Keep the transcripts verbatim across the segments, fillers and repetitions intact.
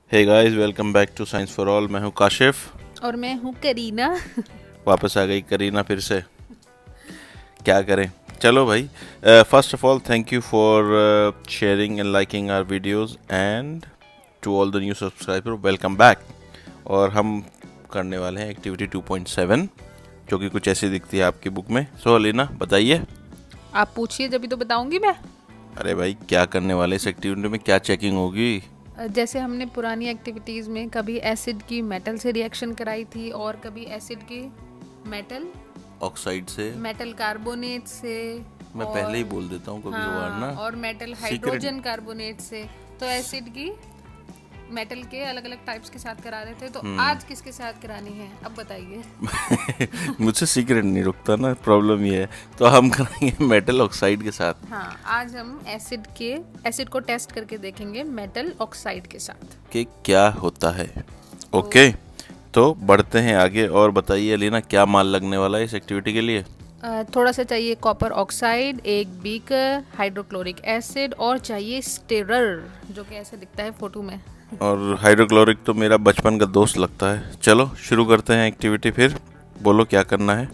Hey guys, welcome back to science for all. मैं हूं काशिफ और मैं हूँ करीना। वापस आ गई करीना फिर से। क्या करें, चलो भाई। First of all thank you for sharing and liking our videos and to all the new subscriber, welcome back. और हम करने वाले हैं एक्टिविटी टू पॉइंट सेवन, जो कि कुछ ऐसी दिखती है आपकी बुक में। सो अलीना बताइए। आप पूछिए, जब भी तो बताऊंगी मैं। अरे भाई, क्या करने वाले इस एक्टिविटी में, क्या चेकिंग होगी? जैसे हमने पुरानी एक्टिविटीज़ में कभी एसिड की मेटल से रिएक्शन कराई थी और कभी एसिड की मेटल ऑक्साइड से, मेटल कार्बोनेट से। मैं पहले ही बोल देता हूँ कभी कभार हाँ, ना, और मेटल हाइड्रोजन कार्बोनेट से। तो एसिड की मेटल के अलग अलग टाइप्स के साथ करा रहे थे। तो आज किसके साथ करानी है, अब बताइए। मुझसे सीक्रेट नहीं रुकता ना, प्रॉब्लम ये है। तो हम करेंगे मेटल ऑक्साइड के साथ। हाँ, आज हम एसिड के एसिड को टेस्ट करके देखेंगे मेटल ऑक्साइड के साथ कि क्या होता है। ओके, तो बढ़ते हैं आगे। और बताइए अलीना, क्या माल लगने वाला है इस एक्टिविटी के लिए? Uh, थोड़ा सा चाहिए कॉपर ऑक्साइड, एक बीकर, हाइड्रोक्लोरिक एसिड और चाहिए स्टिरर, जो कि ऐसे दिखता है फोटो में। और हाइड्रोक्लोरिक तो मेरा बचपन का दोस्त लगता है। चलो शुरू करते हैं एक्टिविटी। फिर बोलो क्या करना है।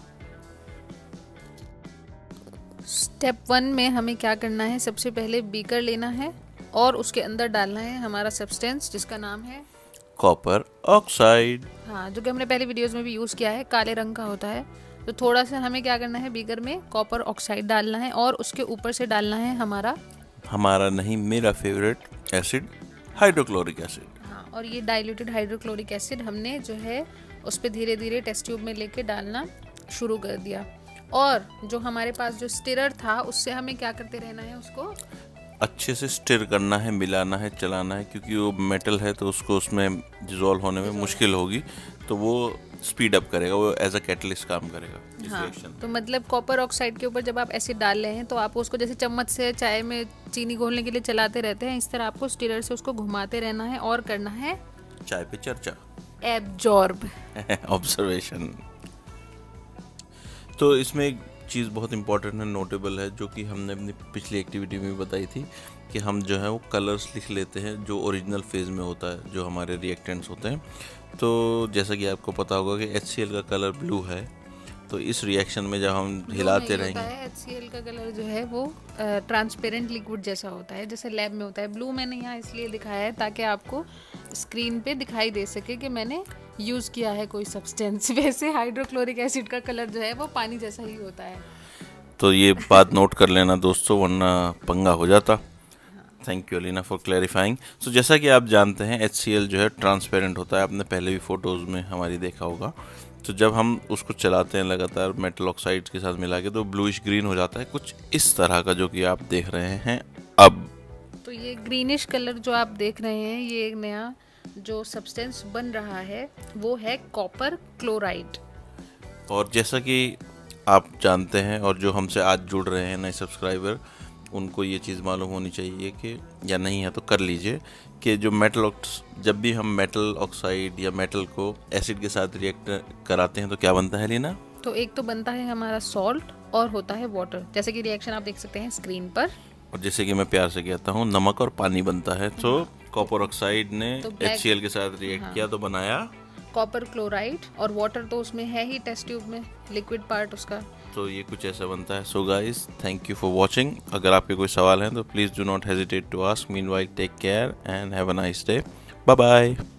स्टेप वन में हमें क्या करना है, सबसे पहले बीकर लेना है और उसके अंदर डालना है हमारा सब्सटेंस, जिसका नाम है कॉपर ऑक्साइड। हाँ, जो कि हमने पहले वीडियोस में भी यूज़ किया है, काले रंग का होता है। तो थोड़ा सा हमें क्या करना है, बीकर में कॉपर ऑक्साइड डालना है और उसके ऊपर से डालना है हमारा हमारा नहीं, मेरा फेवरेट एसिड, हाइड्रोक्लोरिक एसिड। हाँ, और ये डाइल्यूटेड हाइड्रोक्लोरिक एसिड हमने जो है उस पर धीरे धीरे टेस्ट ट्यूब में लेके डालना शुरू कर दिया। और जो हमारे पास जो स्टिरर था, उससे हमें क्या करते रहना है, उसको अच्छे से स्टिर करना है, मिलाना है, चलाना है, क्योंकि वो मेटल है तो उसको उसमें डिजोल्व होने में मुश्किल होगी। तो वो स्पीड अप करेगा, वो एज अ कैटलिस्ट काम करेगा इस हाँ, रिएक्शन। तो मतलब कॉपर ऑक्साइड के ऊपर जब आप एसिड डाल रहे हैं तो आप उसको जैसे चम्मच से चाय में चीनी घोलने के लिए चलाते रहते हैं, इस तरह आपको स्टिरर से उसको घुमाते रहना है और करना है चाय पे चर्चा, एब्जॉर्ब। ऑब्जर्वेशन। तो इसमें एक चीज़ बहुत इंपॉर्टेंट है, नोटेबल है, जो कि हमने अपनी पिछली एक्टिविटी में बताई थी कि हम जो है वो कलर्स लिख लेते हैं जो ओरिजिनल फेज में होता है, जो हमारे रिएक्टेंट्स होते हैं। तो जैसा कि आपको पता होगा कि एच सी एल का कलर ब्लू है। तो इस रिएक्शन में जब हम हिलाते रहेंगे, एच सी एल का कलर जो है वो ट्रांसपेरेंट लिक्विड जैसा होता है, जैसे लैब में होता है। ब्लू मैंने यहाँ इसलिए दिखाया है ताकि आपको स्क्रीन पे दिखाई दे सके कि मैंने यूज़ किया है कोई सब्सटेंस। वैसे हाइड्रोक्लोरिक एसिड का कलर जो है वो पानी जैसा ही होता है। तो ये बात नोट कर लेना दोस्तों, वरना पंगा हो जाता। Thank you Alina for clarifying. So जैसा कि आप जानते हैं, एच सी एल जो है ट्रांसपेरेंट होता है, आपने पहले भी फोटोज़ में हमारी देखा होगा। तो जब हम उसको चलाते हैं लगातार मेटल ऑक्साइड के साथ मिला के, तो ब्लूइश ग्रीन हो जाता है, कुछ इस तरह का, जो कि आप देख रहे हैं अब। तो ये ग्रीनिश कलर जो आप देख रहे हैं, ये एक नया जो सब्सटेंस बन रहा है वो है कॉपर क्लोराइड। और जैसा कि आप जानते हैं, और जो हमसे आज जुड़ रहे हैं नए सब्सक्राइबर, उनको ये चीज़ मालूम होनी चाहिए कि, या नहीं है तो कर लीजिए, कि जो मेटल जब भी हम मेटल ऑक्साइड या मेटल को एसिड के साथ रिएक्ट कराते हैं तो क्या बनता है लीना? तो एक तो बनता है हमारा सॉल्ट और होता है वाटर, जैसे कि रिएक्शन आप देख सकते हैं स्क्रीन पर। और जैसे कि मैं प्यार से कहता हूँ, नमक और पानी बनता है। तो कॉपर ऑक्साइड ने एच सी एल के साथ रिएक्ट हाँ, किया तो बनाया कॉपर क्लोराइड, और वाटर तो उसमें है ही टेस्ट ट्यूब में, लिक्विड पार्ट उसका। तो ये कुछ ऐसा बनता है। So guys, thank you for watching. अगर आपके कोई सवाल हैं तो please do not hesitate to ask. Meanwhile take care and have a nice day. Bye bye.